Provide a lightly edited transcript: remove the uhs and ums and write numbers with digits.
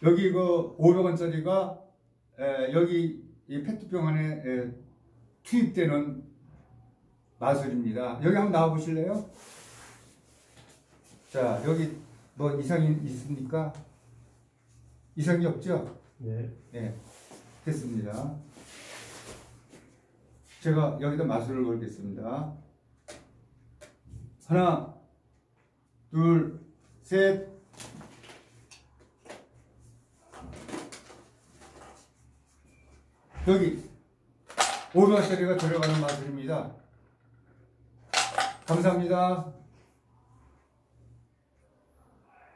여기 그 500원짜리가 여기 이 페트병 안에 투입되는 마술입니다. 여기 한번 나와 보실래요? 자, 여기 뭐 이상이 있습니까? 이상이 없죠? 네. 네, 됐습니다. 제가 여기다 마술을 걸겠습니다. 하나, 둘, 셋. 여기 500원짜리가 들어가는 마술입니다. 감사합니다.